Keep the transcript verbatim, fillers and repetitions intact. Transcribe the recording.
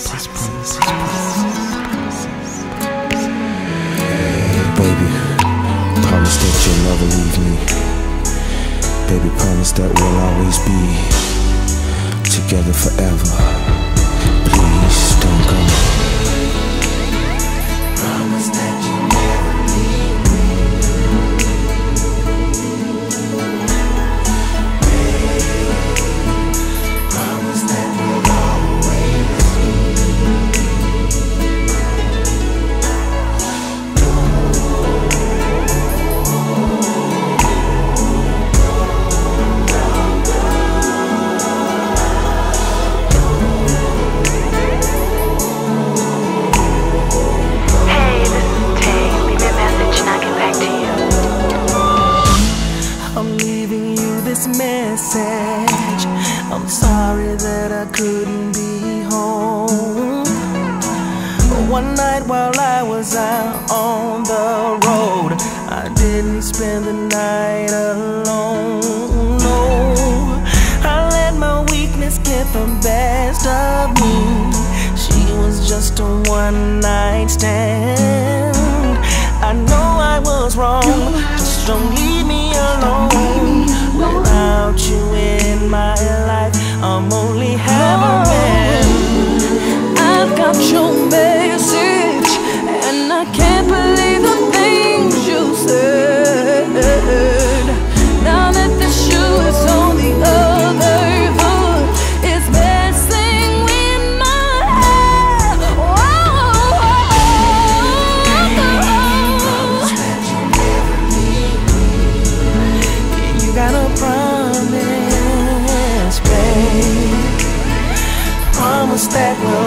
promises, promises, promises. Hey, baby, promise that you'll never leave me. Baby, promise that we'll always be together forever. Please don't go. Promise that you'll never leave me. Promise that we'll always message. I'm sorry that I couldn't be home. One night while I was out on the road, I didn't spend the night alone. No, I let my weakness get the best of me. She was just a one night stand. I know I was wrong, just don't leave me alone. Without you in my life, I'm only half a man. I've got your message, and I can't believe the things you said. Now that the shoe is on the other foot, it's messing with my head. Whoa. You gotta promise, babe. Promise that we'll